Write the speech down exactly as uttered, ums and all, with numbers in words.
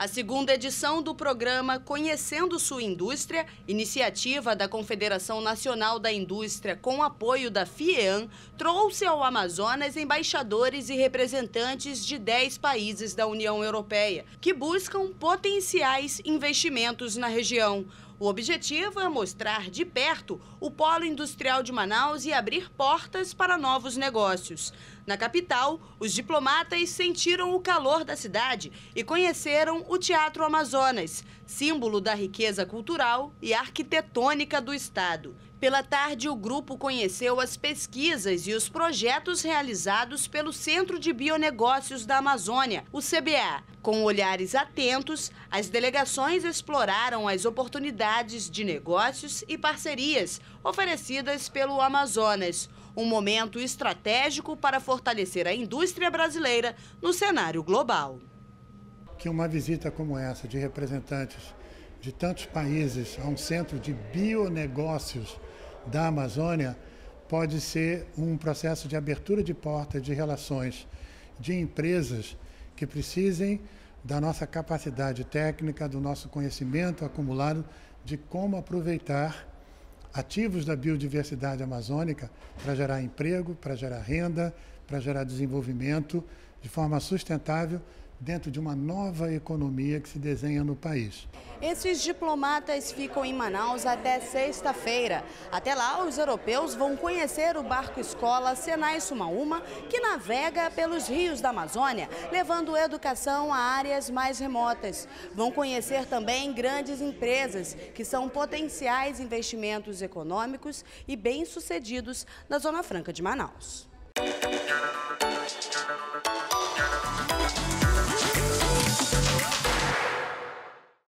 A segunda edição do programa Conhecendo Sua Indústria, iniciativa da Confederação Nacional da Indústria com apoio da FIEAM, trouxe ao Amazonas embaixadores e representantes de dez países da União Europeia, que buscam potenciais investimentos na região. O objetivo é mostrar de perto o polo industrial de Manaus e abrir portas para novos negócios. Na capital, os diplomatas sentiram o calor da cidade e conheceram o Teatro Amazonas, símbolo da riqueza cultural e arquitetônica do estado. Pela tarde, o grupo conheceu as pesquisas e os projetos realizados pelo Centro de Bionegócios da Amazônia, o C B A. Com olhares atentos, as delegações exploraram as oportunidades de negócios e parcerias oferecidas pelo Amazonas, um momento estratégico para fortalecer a indústria brasileira no cenário global. Que uma visita como essa, de representantes de tantos países a um centro de bionegócios da Amazônia, pode ser um processo de abertura de portas de relações de empresas que precisem da nossa capacidade técnica, do nosso conhecimento acumulado de como aproveitar ativos da biodiversidade amazônica para gerar emprego, para gerar renda, para gerar desenvolvimento de forma sustentável dentro de uma nova economia que se desenha no país. Esses diplomatas ficam em Manaus até sexta-feira. Até lá, os europeus vão conhecer o barco-escola Senai Sumaúma, que navega pelos rios da Amazônia, levando educação a áreas mais remotas. Vão conhecer também grandes empresas, que são potenciais investimentos econômicos e bem-sucedidos na Zona Franca de Manaus.